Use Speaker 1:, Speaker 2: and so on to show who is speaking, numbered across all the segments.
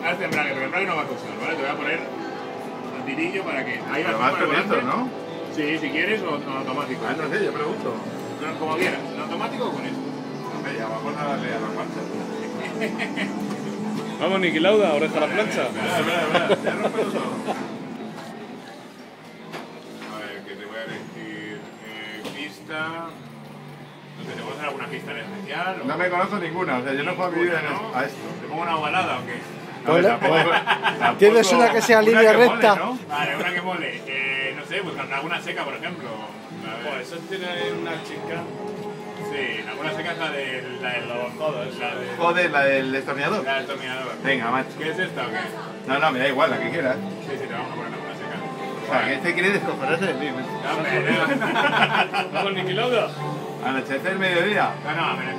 Speaker 1: Haz embrague, pero el embrague no vas a usar, ¿vale? Te voy a poner un tirillo para que... Ahí
Speaker 2: Pero vas con esto, ¿no?
Speaker 1: Sí, si quieres, o en automático.
Speaker 2: Ah, no sé, yo pregunto.
Speaker 1: Como quieras, ¿en automático o con esto?
Speaker 2: Hombre, ya vamos a darle a la plancha.
Speaker 3: Vamos, Niki Lauda, oreja a la plancha.
Speaker 2: Espera, ya rompe todo.
Speaker 1: A ver, que te voy a decir... pista... No sé, ¿te puedo hacer alguna pista en especial?
Speaker 2: No me conozco ninguna, o sea, yo no puedo vivir a esto.
Speaker 1: ¿Te pongo una ovalada o qué?
Speaker 2: A ver, tampoco-
Speaker 4: ¿Tienes una que sea línea
Speaker 2: que
Speaker 4: recta?
Speaker 2: mole, ¿no?
Speaker 1: Vale, una que mole. No sé, pues alguna seca, por ejemplo.
Speaker 3: Pues eso tiene una chica.
Speaker 1: Sí, alguna seca es la del codos.
Speaker 2: Joder, la del destornillador.
Speaker 1: La del tornillador.
Speaker 2: Venga, macho.
Speaker 1: ¿Qué es esta o qué?
Speaker 2: No, no, me da igual, la que quieras.
Speaker 1: Sí, sí, te vamos a poner alguna seca.
Speaker 2: O sea, que este quiere descojonarse de mí.
Speaker 3: Vamos, Niki Lauda.
Speaker 2: Anochecer el mediodía.
Speaker 1: No, amanece.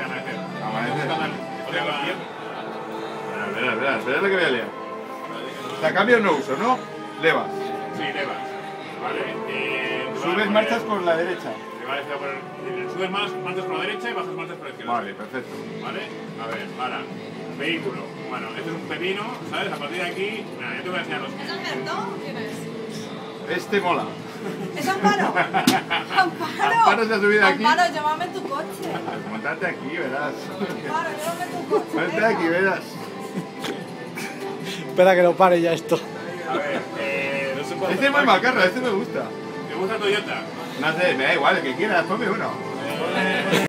Speaker 2: Espera lo que voy a leer. O sea, cambio no uso, ¿no? Levas.
Speaker 1: Sí, levas. Vale.
Speaker 2: Subes marchas por la derecha.
Speaker 1: Subes marchas por la derecha y bajas marchas por la izquierda.
Speaker 2: Vale, perfecto.
Speaker 1: ¿Vale? A ver, para. Vehículo. Bueno, este es un pepino, ¿sabes? A partir de aquí, nada, yo te voy a enseñar los...
Speaker 5: ¿Es Alberto? ¿Quién es?
Speaker 2: Este mola.
Speaker 5: ¿Es Amparo? ¡Amparo!
Speaker 2: Amparo se ha subido aquí.
Speaker 5: Amparo, llévame en tu coche.
Speaker 2: Montate aquí, verás.
Speaker 5: Amparo, llévame en tu coche.
Speaker 2: Montate aquí, verás.
Speaker 4: Espera que lo pare ya esto.
Speaker 1: A ver,
Speaker 2: Este es muy macarra, este me gusta.
Speaker 1: ¿te gusta Toyota?
Speaker 2: No sé, me da igual, el que quieras, ponme uno.